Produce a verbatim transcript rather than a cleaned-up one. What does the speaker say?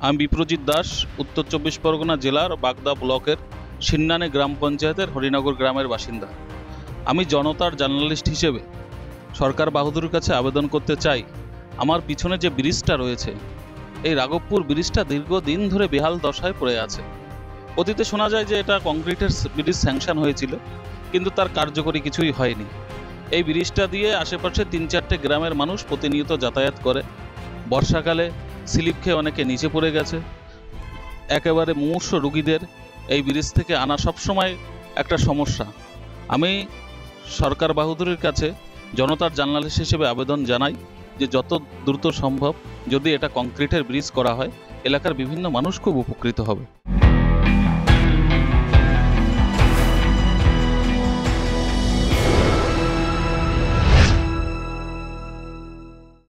আমি বিপ্রজিৎ দাস, উত্তর চব্বিশ পরগনা জেলার বাগদা ব্লকের সিন্নানে গ্রাম পঞ্চায়েতের হরিনগর গ্রামের বাসিন্দা। আমি জনতার জার্নালিস্ট হিসেবে সরকার বাহাদুরের কাছে আবেদন করতে চাই, আমার পিছনে যে ব্রিজটা রয়েছে, এই রাঘবপুর ব্রিজটা দীর্ঘদিন ধরে বেহাল দশায় পড়ে আছে। অতীতে শোনা যায় যে এটা কংক্রিটের ব্রিজ স্যাংশন হয়েছিল, কিন্তু তার কার্যকরী কিছুই হয়নি। এই ব্রিজটা দিয়ে আশেপাশে তিন চারটে গ্রামের মানুষ প্রতিনিয়ত যাতায়াত করে। বর্ষাকালে স্লিপ খেয়ে অনেকে নিচে পড়ে গেছে। একেবারে মুমূর্ষু রোগীদের এই ব্রিজ থেকে আনা সবসময় একটা সমস্যা। আমি সরকার বাহাদুরের কাছে জনতার জার্নালিস্ট হিসেবে আবেদন জানাই যে যত দ্রুত সম্ভব যদি এটা কংক্রিটের ব্রিজ করা হয়, এলাকার বিভিন্ন মানুষ খুব উপকৃত হবে।